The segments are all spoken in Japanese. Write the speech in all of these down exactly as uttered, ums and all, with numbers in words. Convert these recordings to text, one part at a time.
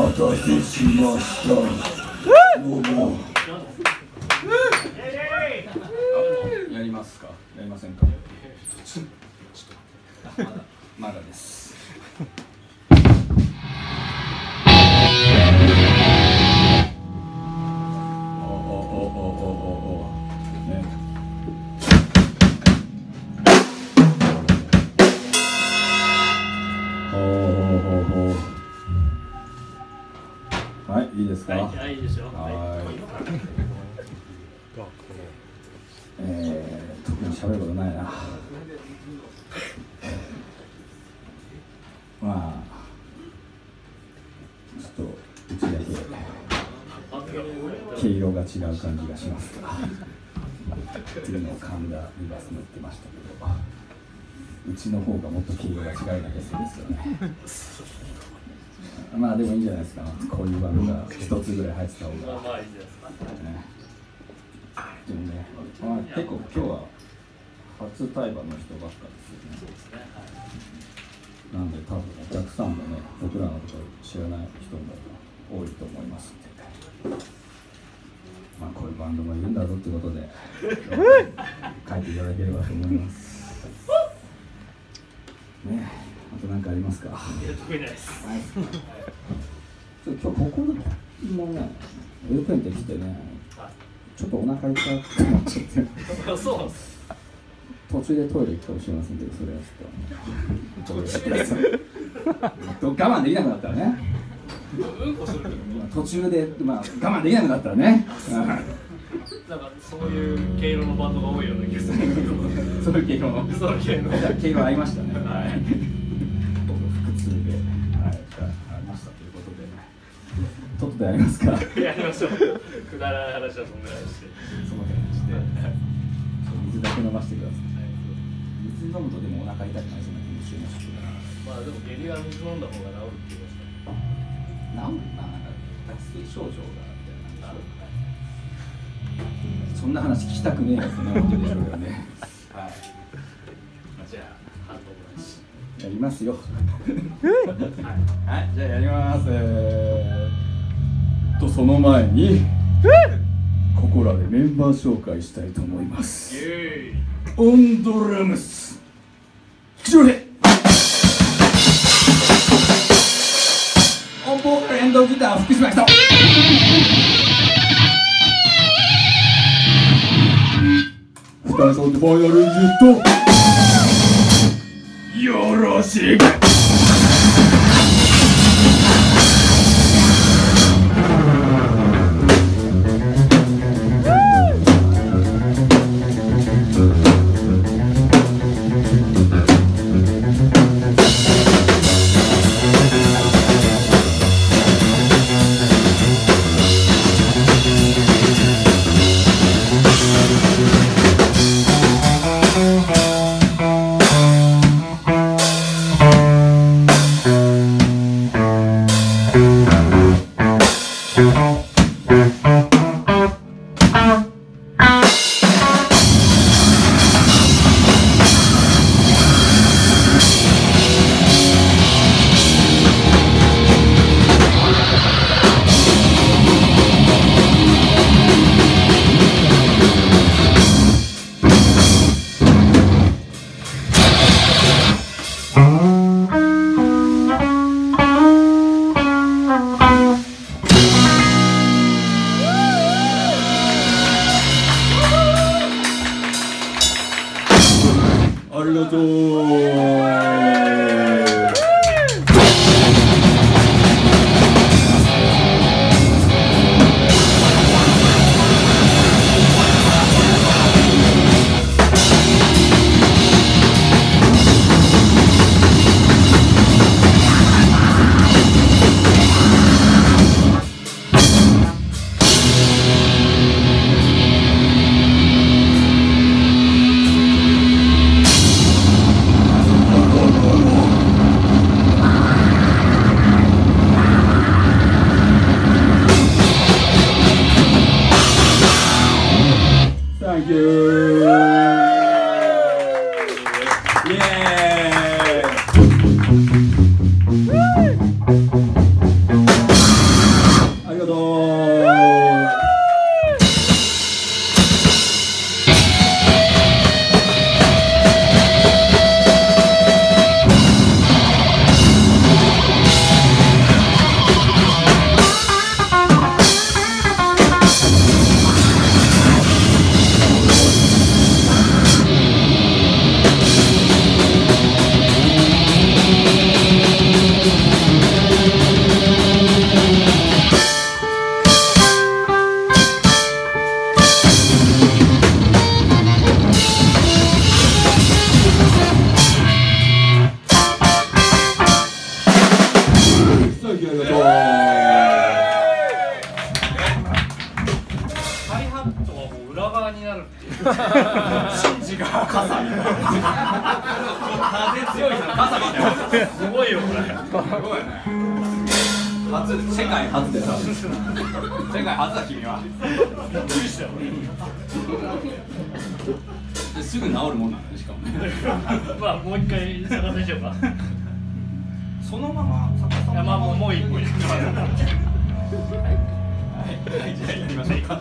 待たせしました。どうも。やりますか？やりませんか？ちょっとまだです。はい、いいですか？ はい、いいですよ。 はい。えー、特に喋ることないな。まあ、ちょっとうちだけ毛色が違う感じがしますが、っていうのを神田リバースも言ってましたけど、うちの方がもっと毛色が違うだけですよね。まあでもいいんじゃないですか。こういうバンドが一つぐらい入ってた方が。まあいいですか。でもね、まあ、結構今日は初対バンの人ばっかりですよね。なんで多分お客さんもね、僕らのこと知らない人も多いと思いますんで、まあこういうバンドもいるんだぞってことで書いていただければと思います。ね、あと何かありますか？いや、特にないです。はい、 今日ここのね、エルペンって来てね、はい、ちょっとお腹痛くなっちゃって。 そうなんです。 途中でトイレ行くかもしれませんけど、それはちょっと我慢できなくなったらね。 うんこする。 途中で、まあ、我慢できなくなったらね。 なんかそういう毛色のバンドが多いような気がする。 そういう毛色の。 そういう毛色の。 毛色合いましたね。 はい。 僕腹痛で、はい、ありましたということで、とっととやりますか。 やりましょう。くだらない話はそんぐらいして、 その辺にして、水だけ飲ませてください。水飲むとでもお腹痛くなりそうな気もしましたけど。 まあでも下痢は水飲んだ方が治るって言いました。 治るな、なんか脱水症状がみたいな。そんな話聞きたくねえよってなわけでしょうよね。はい。 じゃあ反応なし。 やりますよ。はい、はい、じゃあやります。えー、とその前にここらでメンバー紹介したいと思います。オンドラムス吉良平、オンボーカルエンドギター福島人、二人揃ってファイナルエンジットよろしく。 がとう。 シンジが傘みたいな。風強いから傘みたいな。すごいよこれ。すごいね。初、世界初だよ。世界初だ君は。びっくりしたよ。すぐ治るもんなんだしかもね。まあもう一回探しましょうか。そのまま逆さま。いやまあもうもういいもういい。はいはいじゃあやりましょうか。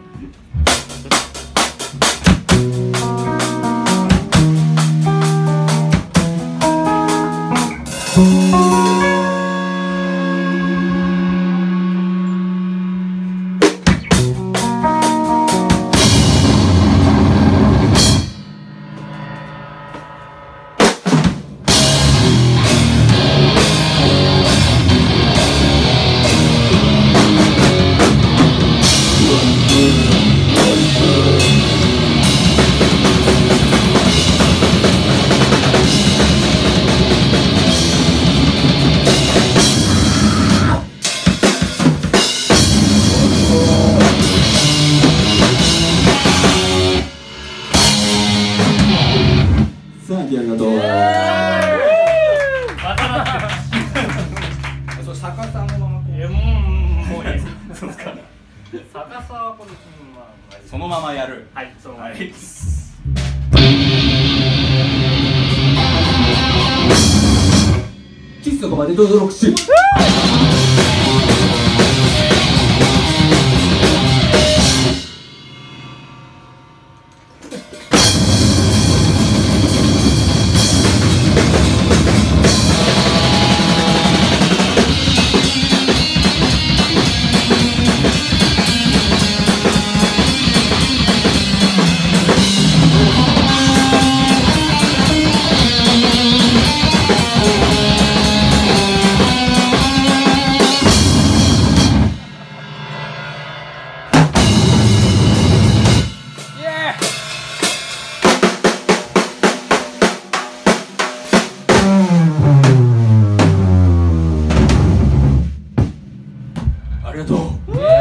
さあ、ありがとう。そう、逆さのまま。いや、もう、もういいです。そうですか。逆さはこれ、まあ、そのままやる。はい、そのまま。喫茶までどうぞろくし。ありがとう。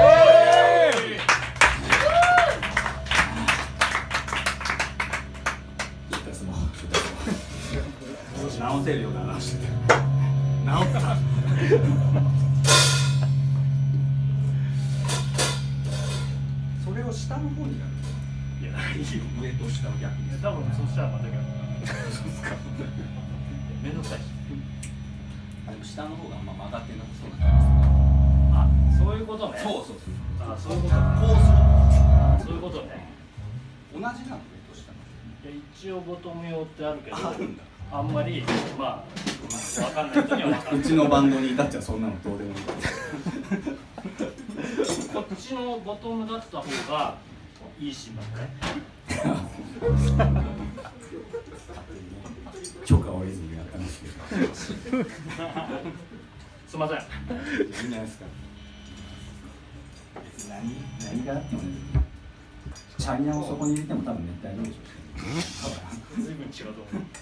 直せるような話してて。直った。それを下の方にやる。いや、いいよ。上と下を逆に。多分そしたらまた逆。そうですか。めんどくさいし。あ、でも下の方があんま曲がってなさそうな感じですね。あ、そういうことね。そうそうそう。あ、そういうことね。こうする。あ、そういうことね。同じなの上と下の。いや、一応ボトム用ってあるけど。あるんだ。あんまり、まあ、わかんない人にはわかんない。うちのバンドに至っちゃそんなのどうでもいい。こっちのボトムだった方がいいしだね。許可を得ずにやったんですけど。すみません。いいんじゃないですか。別に何何があってもね。チャイナをそこに入れても多分熱帯どうでしょう。随分違うと思う。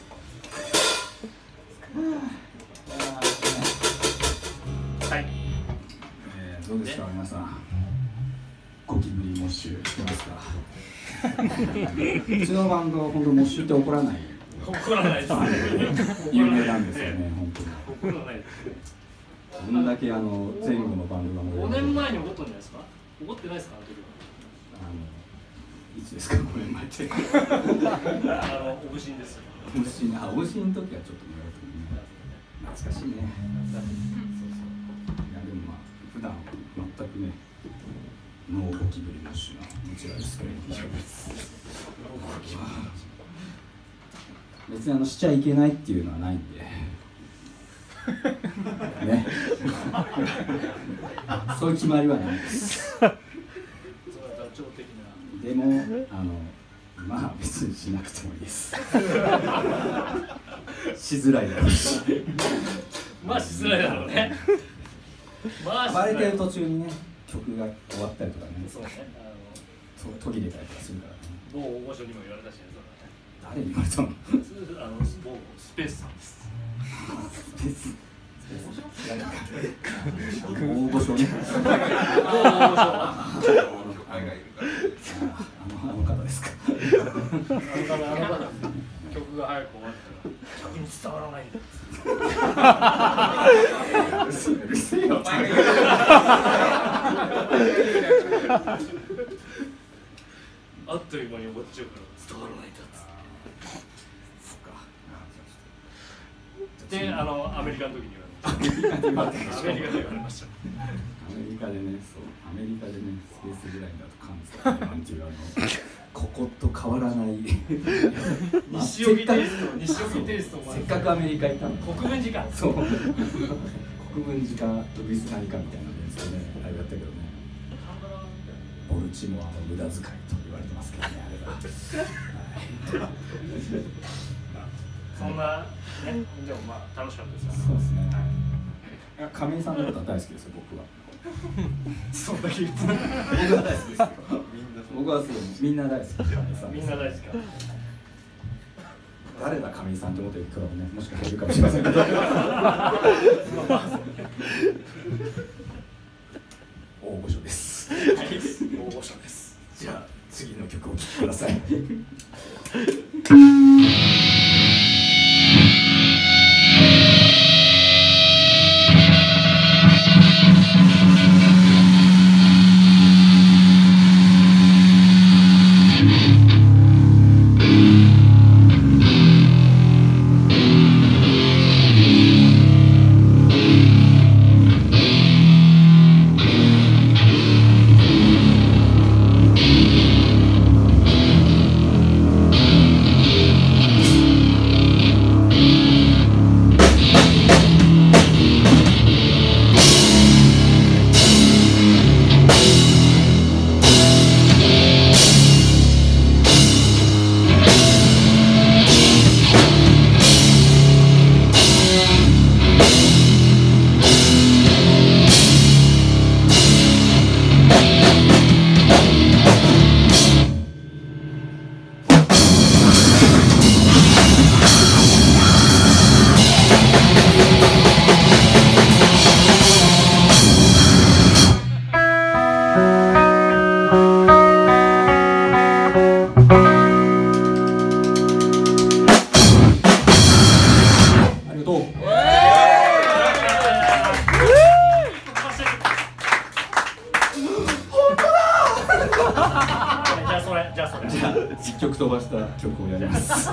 はい、えー、どうですか皆さん、ゴキブリモッシュしてますか？うちのバンドは本当モッシュって怒らない、怒らないです有名なんですよね、本当に怒らないですね。こんだけあの前後のバンドがごねんまえに怒ったんじゃないですか？怒ってないですか？あのいつですか？ごねんまえってあのオブシンです。オブシン、あ、オブシンの時はちょっと懐かしいね。そうそう。いやでもまあ普段全くねキブリムッシュのこちらですけれども、別にあのしちゃいけないっていうのはないんでねそういう決まりはないですでもあのまあ別にしなくてもいいですしづらいだろうしまあしづらいだろうねまあ暴れてる途中にね曲が終わったりとかねそうねそう途切れたりとかするからね某大御所にも言われたしね誰に言われたのあの某スペースさんですスペース大御所ねあの方ですかあの方あの方曲が早く終わったら客に伝わらないんだうるせえよあっという間に終わっちゃうから伝わらないんだっつってで、あのアメリカの時に言われましたアメリカで言われましたアメリカでね、そう、アメリカでね、スペースぐらいだと感じたなんていうあのここと変わらない西荻テイスト、西荻テイストせっかくアメリカ行ったの国分時間そう国分寺かウグイス何かみたいなやつでね、あれやったけどねボルチモアの無駄遣いと言われてますけどね、あれは、はい、 そんな、ね、でもまあ楽しかったですよね。 そうですね、いや亀井さんのことは大好きですよ、僕はそんだけ言って僕は大好きですよ僕はすごいみんな大好きですみんな大好きか誰だ亀井さんって思ってる人もね、もしかしたらいるかもしれませんけど大御所です、はい、 大御所です。 じゃあ次の曲をお聴きください一曲飛ばした曲をやります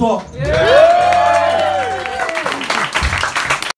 とう。